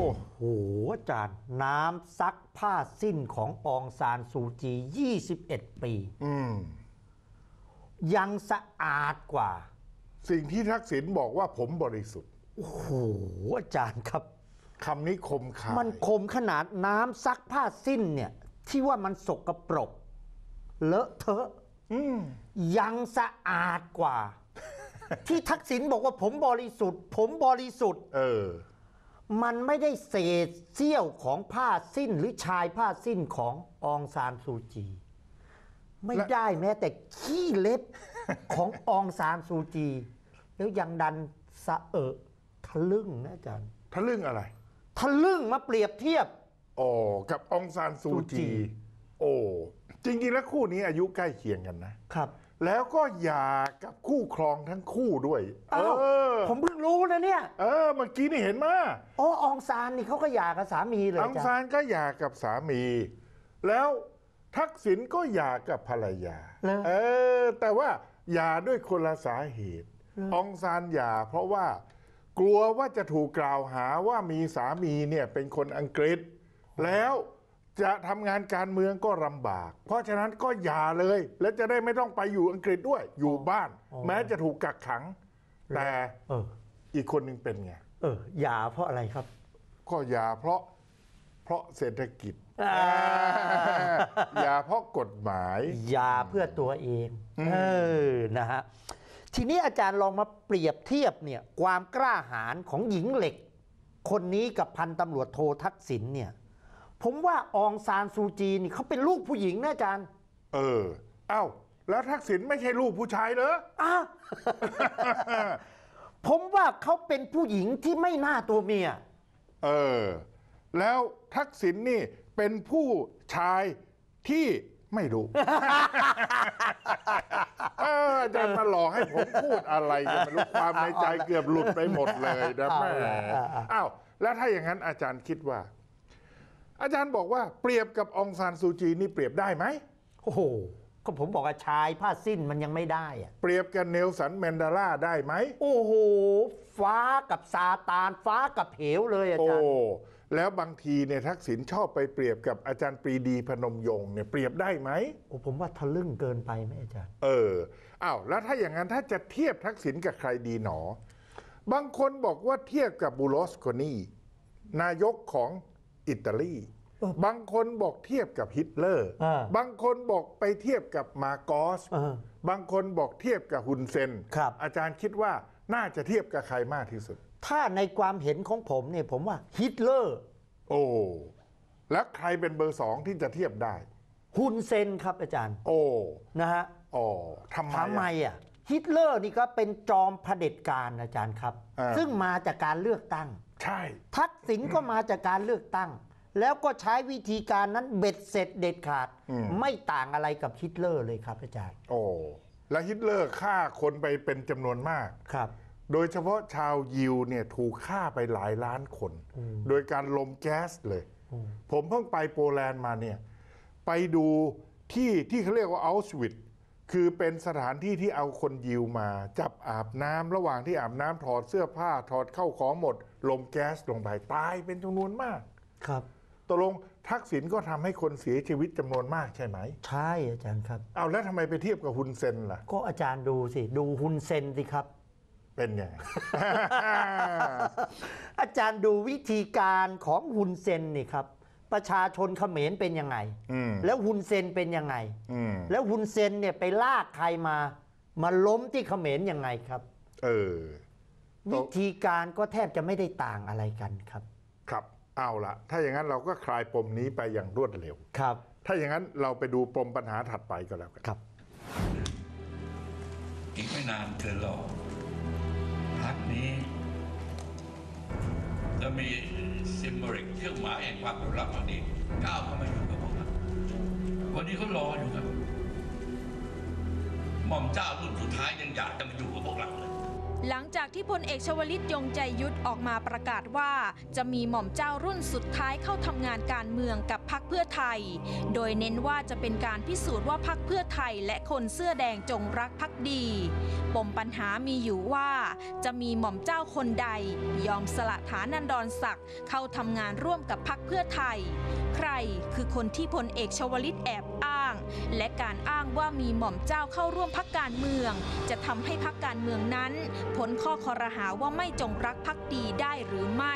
โหอาจารย์น้ำซักผ้าสิ้นของอองซานซูจี21 ปียังสะอาดกว่าสิ่งที่ทักษิณบอกว่าผมบริสุทธิ์โอ้โหอาจารย์ครับคำนี้คมคายมันคมขนาดน้ำซักผ้าสิ้นเนี่ยที่ว่ามันสกปรกเลอะเทอะยังสะอาดกว่า ที่ทักษิณบอกว่าผมบริสุทธิ์ผมบริสุทธิ์มันไม่ได้เศษเสี้ยวของผ้าสิ้นหรือชายผ้าสิ้นของอองซานซูจีไม่ได้แม้แต่ขี้เล็บของอองซานซูจีแล้วยังดันสะทะลึ่งนะอาจารย์ทะลึ่งอะไรทะลึ่งมาเปรียบเทียบกับอองซานซูจีจริงๆแล้วคู่นี้อายุใกล้เคียงกันนะครับแล้วก็หย่ากับคู่ครองทั้งคู่ด้วยผมเพิ่งรู้นะเนี่ยเมื่อกี้นี่เห็นมาอองซานนี่เขาก็หย่ากับสามีเลยอองซานก็หย่ากับสามีแล้วทักษิณก็หย่ากับภรรยาแต่ว่าหย่าด้วยคนละสาเหตุอองซานหย่าเพราะว่ากลัวว่าจะถูกกล่าวหาว่ามีสามีเนี่ยเป็นคนอังกฤษแล้วจะทำงานการเมืองก็ลำบากเพราะฉะนั้นก็หย่าเลยและจะได้ไม่ต้องไปอยู่อังกฤษด้วยอยู่บ้านแม้จะถูกกักขังแต่อีกคนหนึ่งเป็นไงหย่าเพราะอะไรครับก็หย่าเพราะเศรษฐกิจหย่าเพราะกฎหมายหย่าเพื่อตัวเองนะฮะทีนี้อาจารย์ลองมาเปรียบเทียบเนี่ยความกล้าหาญของหญิงเหล็กคนนี้กับพันตำรวจโททักษิณเนี่ยผมว่าอองซานซูจีนี่เขาเป็นลูกผู้หญิงนะอาจารย์แล้วทักษิณไม่ใช่ลูกผู้ชายเหรอผมว่าเขาเป็นผู้หญิงที่ไม่น่าตัวเมียแล้วทักษิณนี่เป็นผู้ชายที่ไม่รู้จะมาหลอกให้ผมพูดอะไรจะไม่รู้ความในใจเกือบหลุดไปหมดเลยนะแม่แล้วถ้าอย่างนั้นอาจารย์คิดว่าอาจารย์บอกว่าเปรียบกับอองซานซูจีนี่เปรียบได้ไหมโอ้โหก็ผมบอกว่าชายผ้าสิ้นมันยังไม่ได้เปรียบกับเนลสันแมนเดลาได้ไหมโอ้โหฟ้ากับซาตานฟ้ากับเหวเลยอาจารย์แล้วบางทีเนี่ยทักษิณชอบไปเปรียบกับอาจารย์ปรีดีพนมยงค์เนี่ยเปรียบได้ไหมผมว่าทะลึ่งเกินไปไหมอาจารย์แล้วถ้าอย่างนั้นถ้าจะเทียบทักษิณกับใครดีหนอบางคนบอกว่าเทียบกับบูโรสโคนีนายกของอิตาลีบางคนบอกเทียบกับฮิตเลอร์บางคนบอกไปเทียบกับมาโกสบางคนบอกเทียบกับฮุนเซนอาจารย์คิดว่าน่าจะเทียบกับใครมากที่สุดถ้าในความเห็นของผมเนี่ยผมว่าฮิตเลอร์แล้วใครเป็นเบอร์2ที่จะเทียบได้ฮุนเซนครับอาจารย์นะฮะทำไมฮิตเลอร์นี่ก็เป็นจอมเผด็จการอาจารย์ครับซึ่งมาจากการเลือกตั้งใช่ทักษิณก็มาจากการเลือกตั้งแล้วก็ใช้วิธีการนั้นเบ็ดเสร็จเด็ดขาดไม่ต่างอะไรกับฮิตเลอร์เลยครับอาจารย์และฮิตเลอร์ฆ่าคนไปเป็นจำนวนมากครับโดยเฉพาะชาวยิวเนี่ยถูกฆ่าไปหลายล้านคนโดยการลมแก๊สเลยผมเพิ่งไปโปแลนด์มาเนี่ยไปดูที่เขาเรียกว่าอัลชวิทคือเป็นสถานที่ที่เอาคนยิวมาจับอาบน้ำระหว่างที่อาบน้ำถอดเสื้อผ้าถอดเข้าของหมดลมแก๊สลงไปตายเป็นจำนวนมากครับตกลงทักษิณก็ทำให้คนเสียชีวิตจำนวนมากใช่ไหมใช่อาจารย์ครับแล้วทำไมไปเทียบกับฮุนเซนล่ะก็อาจารย์ดูสิดูฮุนเซนสิครับเป็นไงอาจารย์ดูวิธีการของฮุนเซนนี่ครับประชาชนเขมรเป็นยังไงแล้วฮุนเซนเป็นยังไงแล้วฮุนเซนเนี่ยไปลากใครมาล้มที่เขมรยังไงครับวิธีการก็แทบจะไม่ได้ต่างอะไรกันครับครับเอาละถ้าอย่างนั้นเราก็คลายปมนี้ไปอย่างรวดเร็วครับถ้าอย่างนั้นเราไปดูปมปัญหาถัดไปก็แล้วกันครับอีกไม่นานเกินรอพรรคนี้จะมีซิมโบลิกเครื่องหมายแห่งความรักนี้ก้าวเข้ามาอยู่กับพวกเราวันนี้เขารออยู่ครับหม่อมเจ้ารุ่นสุดท้ายยังอยากจะมาอยู่กับพวกเราเลยหลังจากที่พลเอกชวลิตยงใจยุทธออกมาประกาศว่าจะมีหม่อมเจ้ารุ่นสุดท้ายเข้าทำงานการเมืองกับพรรคเพื่อไทยโดยเน้นว่าจะเป็นการพิสูจน์ว่าพรรคเพื่อไทยและคนเสื้อแดงจงรักภักดีปมปัญหามีอยู่ว่าจะมีหม่อมเจ้าคนใดยอมสละฐานันดรศักดิ์เข้าทำงานร่วมกับพรรคเพื่อไทยใครคือคนที่พลเอกชวลิตแอบอ้างและการอ้างว่ามีหม่อมเจ้าเข้าร่วมพรรคการเมืองจะทำให้พรรคการเมืองนั้นพ้นข้อคอรหาว่าไม่จงรักภักดีได้หรือไม่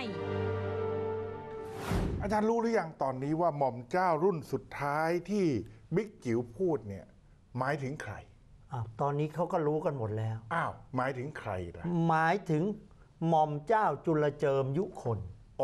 อาจารย์รู้หรือยังตอนนี้ว่าหม่อมเจ้ารุ่นสุดท้ายที่บิ๊กจิ๋วพูดเนี่ยหมายถึงใครตอนนี้เขาก็รู้กันหมดแล้วหมายถึงใครล่ะหมายถึงหม่อมเจ้าจุลเจิมยุคน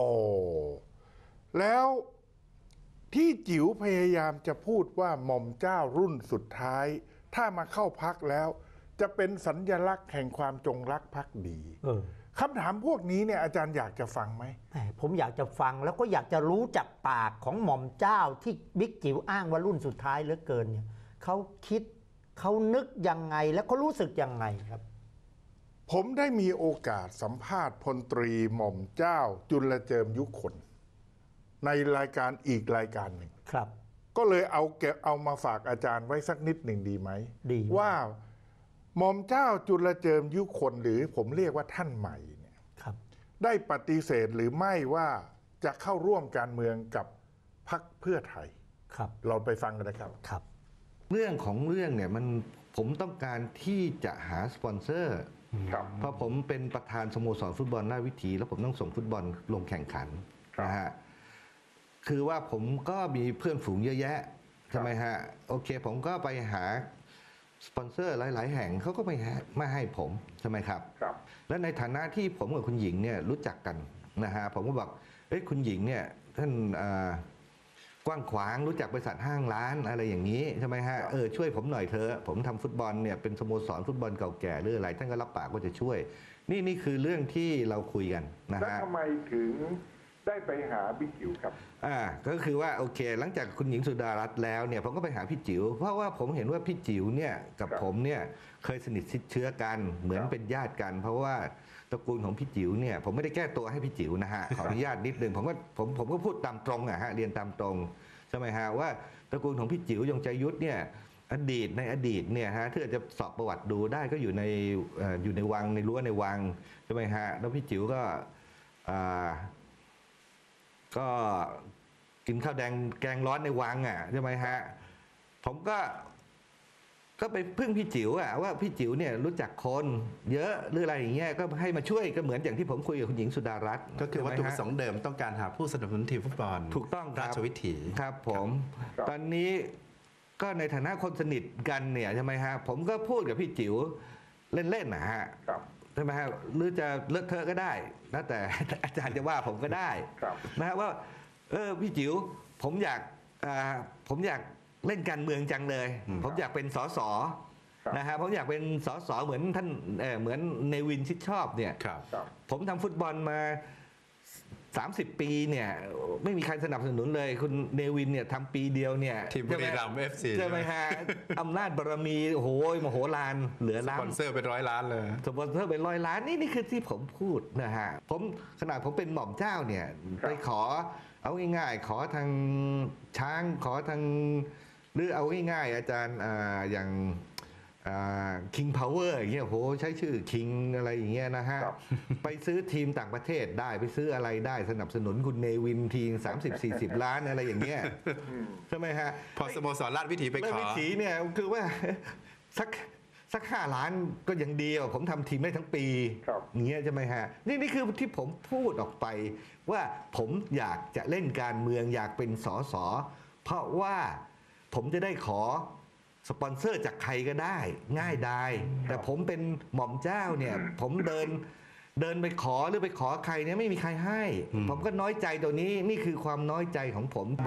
แล้วที่จิ๋วพยายามจะพูดว่าหม่อมเจ้ารุ่นสุดท้ายถ้ามาเข้าพรรคแล้วจะเป็นสัญลักษณ์แห่งความจงรักภักดีคำถามพวกนี้เนี่ยอาจารย์อยากจะฟังไหมผมอยากจะฟังแล้วก็อยากจะรู้จากปากของหม่อมเจ้าที่บิ๊กจิ๋วอ้างว่ารุ่นสุดท้ายเหลือเกินเนี่ยเขาคิดเขานึกยังไงแล้วเขารู้สึกยังไงครับผมได้มีโอกาสสัมภาษณ์พลตรีหม่อมเจ้าจุลเจิมยุคนในรายการอีกรายการหนึ่งครับก็เลยเอามาฝากอาจารย์ไว้สักนิดหนึ่งดีไหมดีว่าหม่อมเจ้าจุลเจิมยุคนหรือผมเรียกว่าท่านใหม่เนี่ยได้ปฏิเสธหรือไม่ว่าจะเข้าร่วมการเมืองกับพรรคเพื่อไทยเราไปฟังกันนะครับเรื่องของเรื่องเนี่ยผมต้องการที่จะหาสปอนเซอร์เพราะผมเป็นประธานสโมสรฟุตบอลราชวิถีแล้วผมต้องส่งฟุตบอลลงแข่งขันนะฮะคือว่าผมก็มีเพื่อนฝูงเยอะแยะใช่ไหมฮะโอเคผมก็ไปหาสปอนเซอร์หลายๆแห่งเขาก็ไม่ให้ผมใช่ไหมครับและในฐานะที่ผมกับคุณหญิงเนี่ยรู้จักกันนะฮะผมก็บอกคุณหญิงเนี่ยท่านกว้างขวางรู้จักบริษัทห้างร้านอะไรอย่างนี้ใช่ไหมฮะช่วยผมหน่อยเถอะผมทำฟุตบอลเนี่ยเป็นสโมสรฟุตบอลเก่าแก่หรืออะไรท่านก็รับปากว่าจะช่วยนี่คือเรื่องที่เราคุยกันนะฮะแล้วทำไมถึงได้ไปหาบิ๊กจิ๋วครับก็คือว่าโอเคหลังจากคุณหญิงสุดารัตน์แล้วเนี่ยผมก็ไปหาพี่จิ๋วเพราะว่าผมเห็นว่าพี่จิ๋วเนี่ยกับผมเนี่ยเคยสนิทชิดเชื้อกันเหมือนเป็นญาติกันเพราะว่าตระกูลของพี่จิ๋วเนี่ยผมไม่ได้แก้ตัวให้พี่จิ๋วนะฮะขออนุญาตนิดนึงผมก็พูดตามตรงเรียนตามตรงใช่ไหมฮะว่าตระกูลของพี่จิ๋วยงใจยุทธเนี่ยในอดีตเนี่ยฮะถ้าจะสอบประวัติดูได้ก็อยู่ในวังในรั้วในวังใช่ไหมฮะแล้วพี่จิ๋วก็กินข้าวแดงแกงร้อนในวังใช่ไหมฮะผมก็ไปพึ่งพี่จิ๋วว่าพี่จิ๋วเนี่ยรู้จักคนเยอะหรืออะไรอย่างเงี้ยก็ให้มาช่วยก็เหมือนอย่างที่ผมคุยกับคุณหญิงสุดารัตน์ก็คือวัตถุประสงค์เดิมต้องการหาผู้สนับสนุนทีมฟุตบอลถูกต้องราชวิถีครับผมตอนนี้ก็ในฐานะคนสนิทกันเนี่ยใช่ไหมฮะผมก็พูดกับพี่จิ๋วเล่นๆนะฮะใช่ไหมฮะหรือจะเลอะเทอะก็ได้นะแต่อาจารย์จะว่าผมก็ได้นะฮะว่าพี่จิ๋วผมอยากเล่นการเมืองจังเลยผมอยากเป็นสสนะฮะผมอยากเป็นสสเหมือนท่านเหมือนเนวินชิดชอบเนี่ยผมทำฟุตบอลมา30 ปีเนี่ยไม่มีใครสนับสนุนเลยคุณเนวินเนี่ยทำปีเดียวเนี่ยทีมบุรีรัมย์ FC ใช่ไหมฮะอำนาจบารมีโอ้โหมโหฬารเหลือล้านสปอนเซอร์เป็น100 ล้านเลยสปอนเซอร์เป็น100 ล้านนี่คือที่ผมพูดนะฮะขนาดผมเป็นหม่อมเจ้าเนี่ยไปขอเอาง่ายๆขอทางช้างขอทางหรือเอาง่ายๆอาจารย์อย่างKing Power อย่างเงี้ยโหใช้ชื่อ King อะไรอย่างเงี้ยนะฮะไปซื้อทีมต่างประเทศได้ไปซื้ออะไรได้สนับสนุนคุณเนวินทีม30-40 ล้านอะไรอย่างเงี้ยใช่ไหมฮะพอสโมสรราชวิถีไปขอราชวิถีเนี่ยคือว่าสัก5 ล้านก็ยังดีกว่าผมทำทีมได้ทั้งปีอย่างเงี้ยใช่ไหมฮะนี่คือที่ผมพูดออกไปว่าผมอยากจะเล่นการเมืองอยากเป็นสสเพราะว่าผมจะได้ขอสปอนเซอร์จากใครก็ได้ง่ายดายแต่ผมเป็นหม่อมเจ้าเนี่ยผมเดินไปขอหรือไปขอใครเนี่ยไม่มีใครให้ผมก็น้อยใจตัวนี้นี่คือความน้อยใจของผม